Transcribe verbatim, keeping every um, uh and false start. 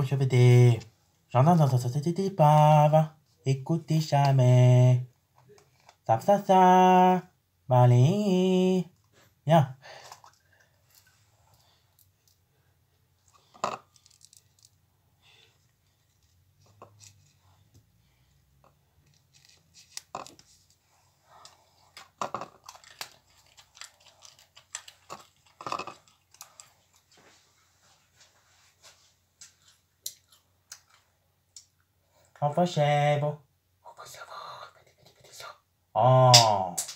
je veux des... J'entends dans ta tête des paves. Écoutez jamais. Ça, ça, ça. Allez. Viens. On facevo. Oh.